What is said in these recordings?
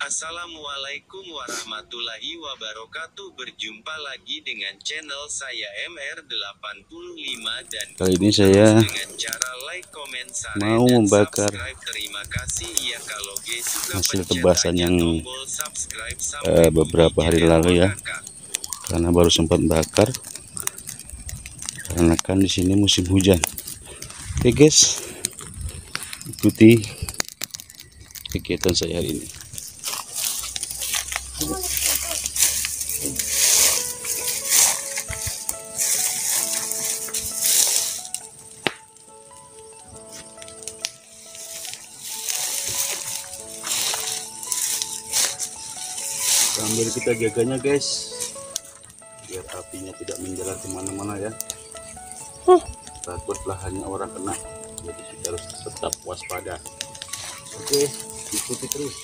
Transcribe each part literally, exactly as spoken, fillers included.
Assalamualaikum warahmatullahi wabarakatuh. Berjumpa lagi dengan channel saya M R delapan puluh lima dan kali ini saya dengan cara like, comment, share, mau dan membakar subscribe. Terima kasih ya. Kalau guys suka hasil pencet tebasan aja yang tombol subscribe uh, sampai beberapa hari lalu ya, kakak. karena baru sempat bakar karena kan di sini musim hujan. Oke guys, ikuti kegiatan saya hari ini. Sambil kita jaganya guys, biar apinya tidak menjalar kemana-mana ya. Huh. Takut lahannya orang kena, jadi kita harus tetap waspada. Oke, ikuti terus.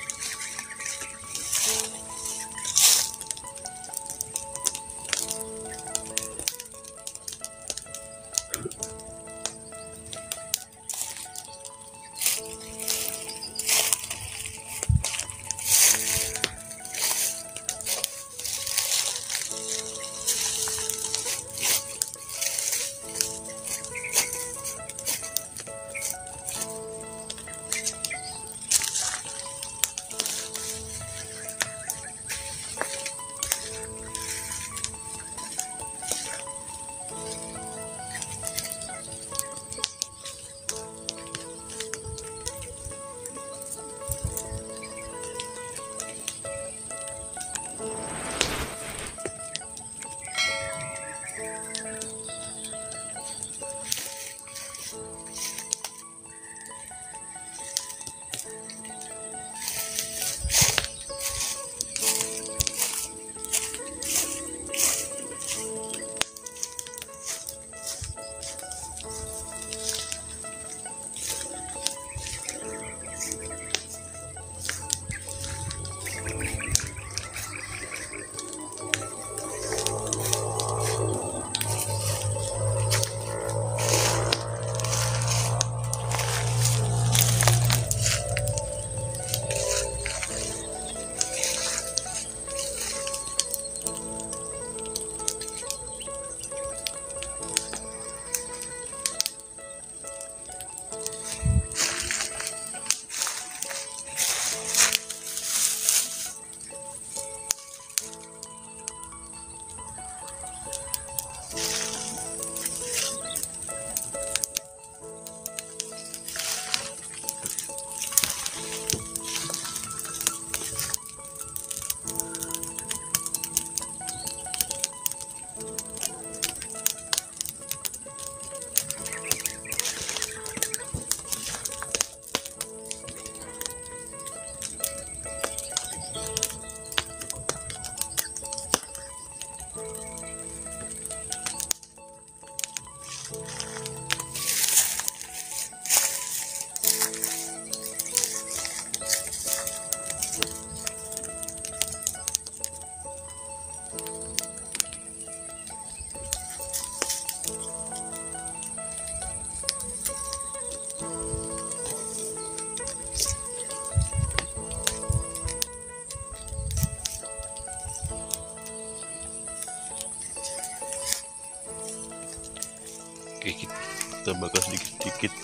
Oke, kita bakar sedikit-sedikit.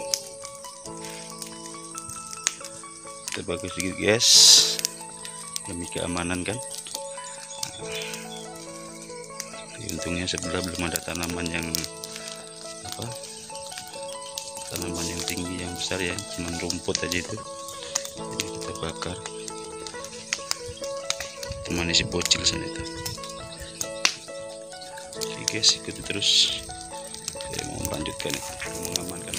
Kita bakar sedikit guys, demi keamanan kan. Jadi, untungnya sebelah belum ada tanaman yang apa, tanaman yang tinggi yang besar ya, cuman rumput aja itu. Jadi kita bakar. Teman si bocil sana itu. Oke guys, ikuti terus. Saya mau melanjutkan itu, mengamankan.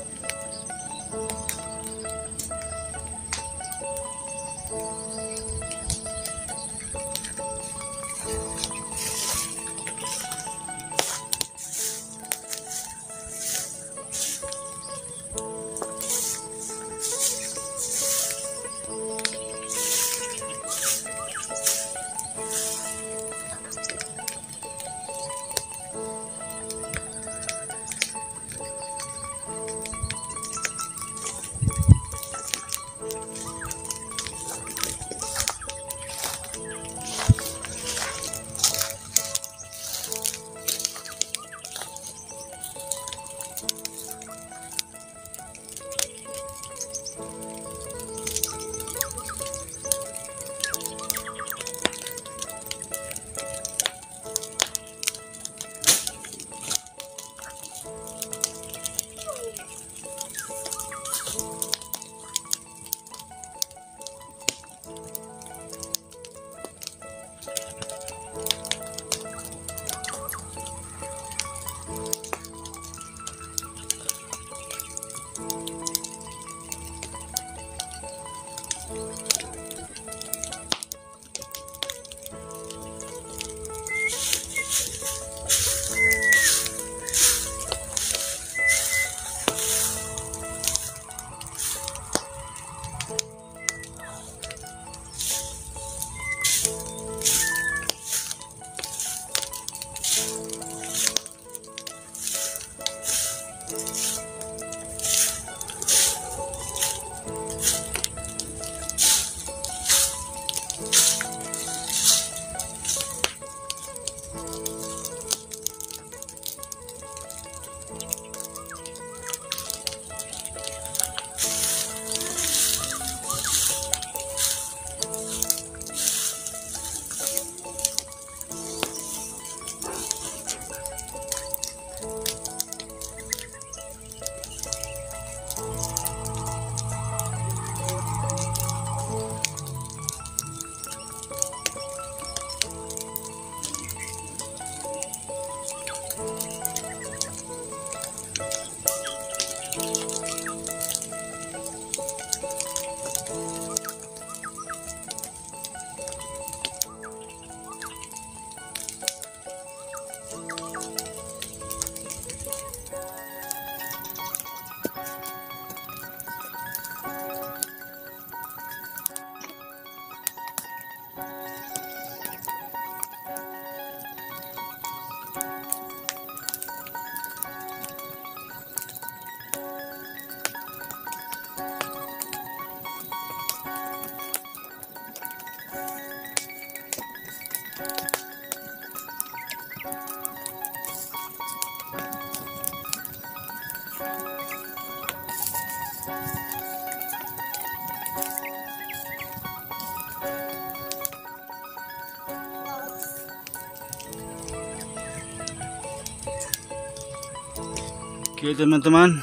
Oke teman-teman,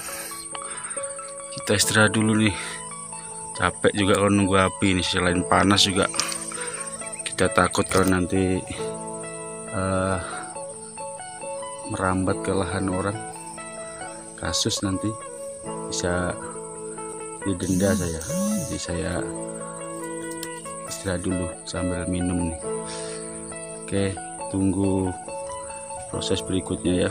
kita istirahat dulu nih, capek juga kalau nunggu api ini. Selain panas juga kita takut kalau nanti uh, merambat ke lahan orang, kasus nanti bisa didenda saya. Jadi saya istirahat dulu sambil minum nih. Oke, tunggu proses berikutnya ya.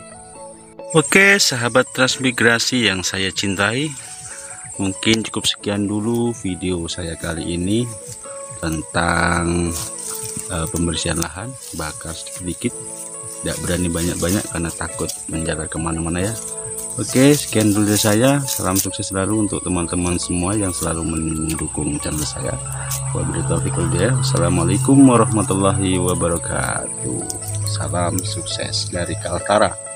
Oke sahabat transmigrasi yang saya cintai, mungkin cukup sekian dulu video saya kali ini tentang uh, pembersihan lahan. Bakar sedikit, tidak berani banyak-banyak karena takut menjalar kemana-mana ya. Oke, sekian dulu dari saya. Salam sukses selalu untuk teman-teman semua yang selalu mendukung channel saya. Wabillahi taufiq wal hidayah. Assalamualaikum warahmatullahi wabarakatuh. Salam sukses dari Kaltara.